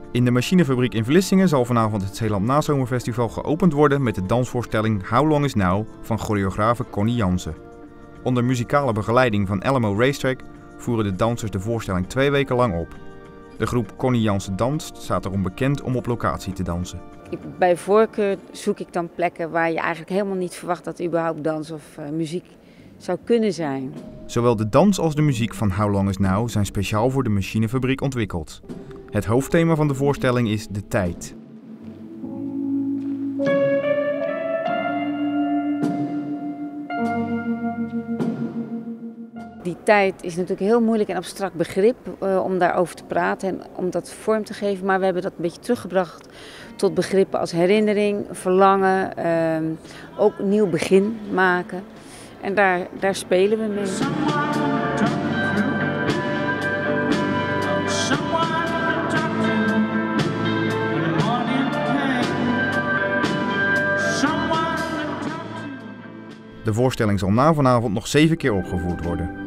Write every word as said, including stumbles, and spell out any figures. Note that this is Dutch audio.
In de machinefabriek in Vlissingen zal vanavond het Zeeland Nazomerfestival geopend worden met de dansvoorstelling How Long Is Now van choreografe Connie Jansen. Onder muzikale begeleiding van Alamo Racetrack voeren de dansers de voorstelling twee weken lang op. De groep Connie Jansen Danst staat erom bekend om op locatie te dansen. Bij voorkeur zoek ik dan plekken waar je eigenlijk helemaal niet verwacht dat er überhaupt dans of uh, muziek zou kunnen zijn. Zowel de dans als de muziek van How Long Is Now zijn speciaal voor de machinefabriek ontwikkeld. Het hoofdthema van de voorstelling is de tijd. Die tijd is natuurlijk een heel moeilijk en abstract begrip uh, om daarover te praten en om dat vorm te geven. Maar we hebben dat een beetje teruggebracht tot begrippen als herinnering, verlangen, uh, ook een nieuw begin maken. En daar, daar spelen we mee. De voorstelling zal na vanavond nog zeven keer opgevoerd worden.